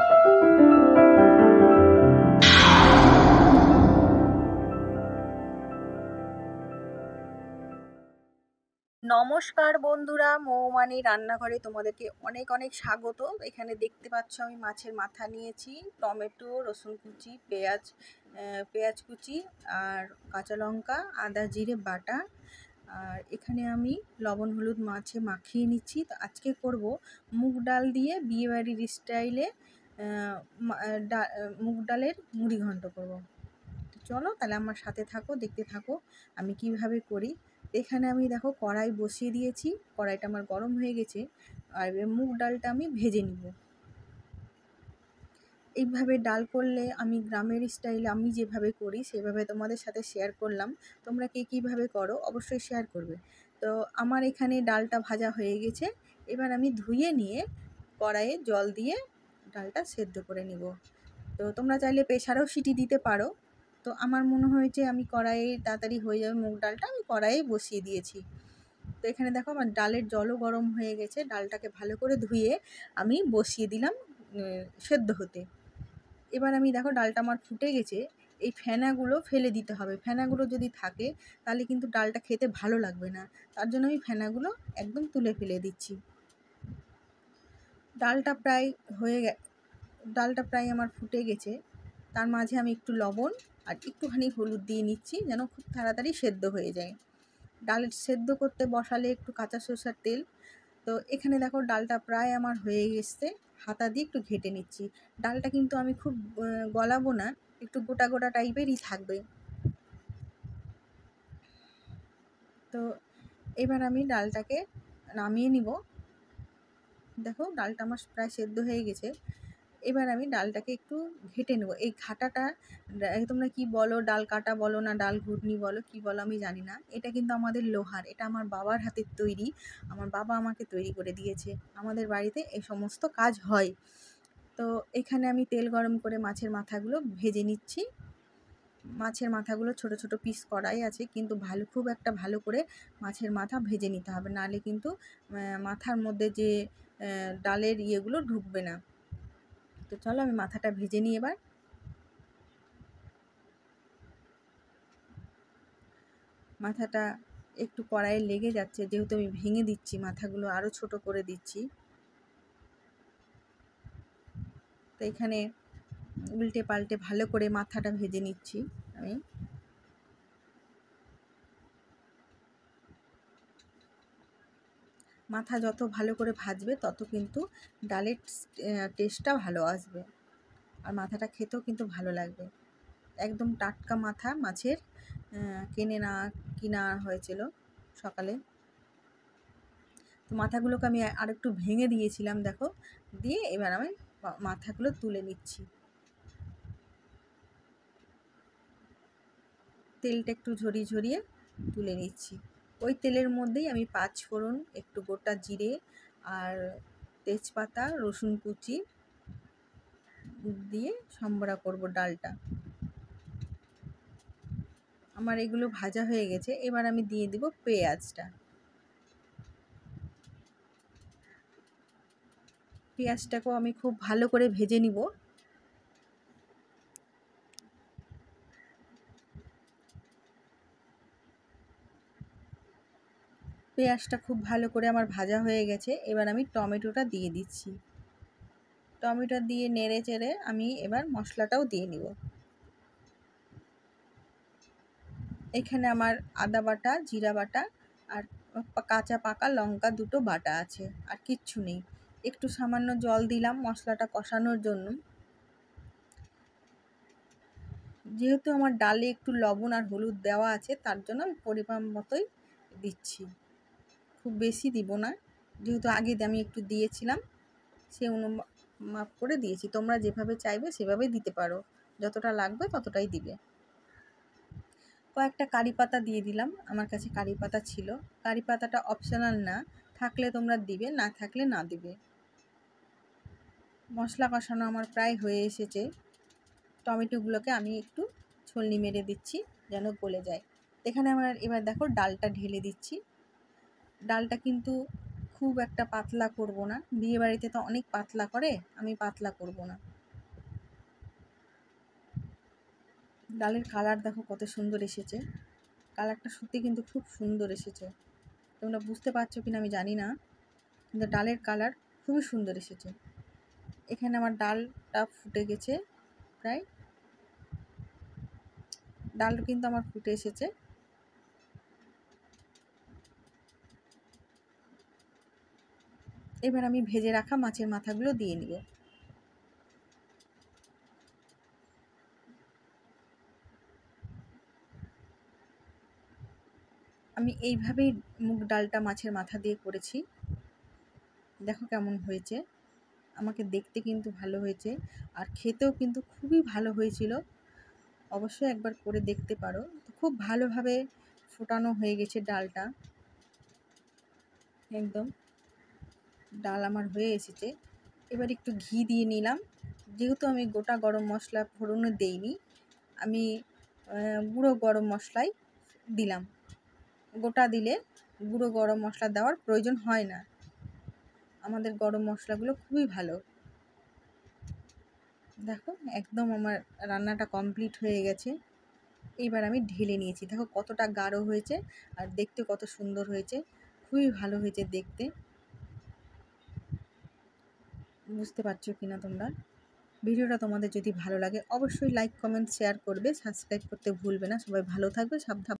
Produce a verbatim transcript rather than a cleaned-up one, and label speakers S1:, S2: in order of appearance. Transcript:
S1: নমস্কার বন্ধুরা, মৌমানি রান্নাঘরে তোমাদেরকে অনেক অনেক স্বাগত। এখানে দেখতে পাচ্ছ আমি মাছের মাথা নিয়েছি, টমেটো, রসুন কুচি, পেঁয়াজ পেঁয়াজ কুচি আর কাঁচা লঙ্কা, আদা জিরে বাটা। আর এখানে আমি লবণ হলুদ মাছে মাখিয়ে নিচ্ছি। তো আজকে করব মুগ ডাল দিয়ে বিয়েবাড়ির স্টাইলে মুগ ডালের মুড়ি ঘন্ট করব। তো চলো তাহলে আমার সাথে থাকো, দেখতে থাকো আমি কিভাবে করি। এখানে আমি দেখো কড়াই বসিয়ে দিয়েছি, কড়াইটা আমার গরম হয়ে গেছে। আর মুগ ডালটা আমি ভেজে নিব। এইভাবে ডাল করলে আমি গ্রামের স্টাইলে আমি যেভাবে করি সেভাবে তোমাদের সাথে শেয়ার করলাম। তোমরা কে কীভাবে করো অবশ্যই শেয়ার করবে। তো আমার এখানে ডালটা ভাজা হয়ে গেছে। এবার আমি ধুয়ে নিয়ে কড়াইয়ে জল দিয়ে ডালটা সেদ্ধ করে নিব। তো তোমরা চাইলে প্রেসারেও সিটি দিতে পারো। তো আমার মনে হয়েছে আমি কড়াইয়ে তাড়াতাড়ি হয়ে যাবে মুগ ডালটা, আমি কড়াইয়ে বসিয়ে দিয়েছি। তো এখানে দেখো আমার ডালের জলও গরম হয়ে গেছে। ডালটাকে ভালো করে ধুয়ে আমি বসিয়ে দিলাম সেদ্ধ হতে। এবার আমি দেখো ডালটা আমার ফুটে গেছে। এই ফেনাগুলো ফেলে দিতে হবে। ফেনাগুলো যদি থাকে তাহলে কিন্তু ডালটা খেতে ভালো লাগবে না। তার জন্য আমি ফেনাগুলো একদম তুলে ফেলে দিচ্ছি। ডালটা প্রায় হয়ে গে ডালটা প্রায় আমার ফুটে গেছে। তার মাঝে আমি একটু লবণ আর একটুখানি হলুদ দিয়ে নিচ্ছি, যেন খুব তাড়াতাড়ি সেদ্ধ হয়ে যায়। ডাল সেদ্ধ করতে বসালে একটু কাঁচা সরষের তেল। তো এখানে দেখো ডালটা প্রায় আমার হয়ে গেছে। হাতা দিয়ে একটু ঘেটে নিচ্ছি। ডালটা কিন্তু আমি খুব গলাবো না, একটু গোটা গোটা টাইপেরই থাকবে। তো এবার আমি ডালটাকে নামিয়ে নিব। দেখো ডালটা আমার প্রায় সেদ্ধ হয়ে গেছে। এবার আমি ডালটাকে একটু ঘেটে নেব। এই ঘাটাটা তোমরা কি বলো, ডাল কাটা বলো না ডাল ঘুটনি বলো, কি বলো আমি জানি না। এটা কিন্তু আমাদের লোহার, এটা আমার বাবার হাতের তৈরি। আমার বাবা আমাকে তৈরি করে দিয়েছে। আমাদের বাড়িতে এই সমস্ত কাজ হয়। তো এখানে আমি তেল গরম করে মাছের মাথাগুলো ভেজে নিচ্ছি। মাছের মাথাগুলো ছোট ছোট পিস করাই আছে, কিন্তু ভালো খুব একটা ভালো করে মাছের মাথা ভেজে নিতে হবে, নাহলে কিন্তু মাথার মধ্যে যে ডালের ইয়েগুলো ঢুকবে না। তো চলো আমি মাথাটা ভেজে নিই। এবার মাথাটা একটু কড়াইয়ে লেগে যাচ্ছে, যেহেতু আমি ভেঙে দিচ্ছি মাথাগুলো, আরও ছোট করে দিচ্ছি। তো এখানে উল্টে পাল্টে ভালো করে মাথাটা ভেজে নিচ্ছি আমি। মাথা যত ভালো করে ভাজবে তত কিন্তু ডালের টেস্টটা ভালো আসবে, আর মাথাটা খেতেও কিন্তু ভালো লাগবে। একদম টাটকা মাথা মাছের, কিনে না কিনা হয়েছিল সকালে। তো মাথাগুলোকে আমি আর একটু ভেঙে দিয়েছিলাম দেখো, দিয়ে এবার আমি মাথাগুলো তুলে নিচ্ছি। তেলটা একটু ঝরিয়ে ঝরিয়ে তুলে নিচ্ছি। ওই তেলের মধ্যেই আমি পাঁচ ফোড়ন, একটু গোটা জিরে আর তেজপাতা, রসুন কুচি দিয়ে সম্বরা করব ডালটা। আমার এগুলো ভাজা হয়ে গেছে। এবার আমি দিয়ে দিব পেঁয়াজটা। পেঁয়াজটাকেও আমি খুব ভালো করে ভেজে নিব। পেঁয়াজটা খুব ভালো করে আমার ভাজা হয়ে গেছে। এবার আমি টমেটোটা দিয়ে দিচ্ছি। টমেটো দিয়ে নেড়ে চেড়ে আমি এবার মশলাটাও দিয়ে নিব। এখানে আমার আদা বাটা, জিরা বাটা আর কাঁচা পাকা লঙ্কা দুটো বাটা আছে, আর কিচ্ছু নেই। একটু সামান্য জল দিলাম মশলাটা কষানোর জন্য। যেহেতু আমার ডালে একটু লবণ আর হলুদ দেওয়া আছে, তার জন্য আমি পরিমাণ মতোই দিচ্ছি, খুব বেশি দিব না। যেহেতু আগে আমি একটু দিয়েছিলাম, সে অনুমাপ করে দিয়েছি। তোমরা যেভাবে চাইবে সেভাবে দিতে পারো, যতটা লাগবে ততটাই দিবে। কয়েকটা কারি পাতা দিয়ে দিলাম, আমার কাছে কারি পাতা ছিল। কারি পাতাটা অপশনাল না, থাকলে তোমরা দিবে, না থাকলে না দিবে। মশলা কষানো আমার প্রায় হয়ে এসেছে। টমেটোগুলোকে আমি একটু ছলনি মেরে দিচ্ছি যেন গলে যায়। এখানে আমার এবার দেখো ডালটা ঢেলে দিচ্ছি। ডালটা কিন্তু খুব একটা পাতলা করব না, বিয়েবাড়িতে তো অনেক পাতলা করে, আমি পাতলা করব না। ডালের কালার দেখো কত সুন্দর এসেছে, কালারটা সত্যি কিন্তু খুব সুন্দর এসেছে। তোমরা বুঝতে পারছো কিনা আমি জানি না, কিন্তু ডালের কালার খুবই সুন্দর এসেছে। এখানে আমার ডালটা ফুটে গেছে প্রায়, ডাল কিন্তু আমার ফুটে এসেছে। এবার আমি ভেজে রাখা মাছের মাথাগুলো দিয়ে নিব। আমি এইভাবেই মুগ ডালটা মাছের মাথা দিয়ে করেছি, দেখো কেমন হয়েছে। আমাকে দেখতে কিন্তু ভালো হয়েছে, আর খেতেও কিন্তু খুবই ভালো হয়েছিল। অবশ্যই একবার করে দেখতে পারো। খুব ভালোভাবে ফোটানো হয়ে গেছে ডালটা, একদম ডাল আমার হয়ে এসেছে। এবার একটু ঘি দিয়ে নিলাম, যেহেতু আমি গোটা গরম মশলা ফোড়নে দেইনি, আমি গুঁড়ো গরম মশলাই দিলাম। গোটা দিলে গুঁড়ো গরম মশলা দেওয়ার প্রয়োজন হয় না, আমাদের গরম মশলাগুলো খুবই ভালো। দেখো একদম আমার রান্নাটা কমপ্লিট হয়ে গেছে। এইবার আমি ঢেলে নিয়েছি, দেখো কতটা গাঢ় হয়েছে আর দেখতে কত সুন্দর হয়েছে, খুবই ভালো হয়েছে দেখতে। বুঝতে পারছো কিনা তোমরা? ভিডিওটা তোমাদের যদি ভালো লাগে অবশ্যই লাইক কমেন্ট শেয়ার করবে, সাবস্ক্রাইব করতে ভুলবে না। সবাই ভালো থাকবে, সাবধানে।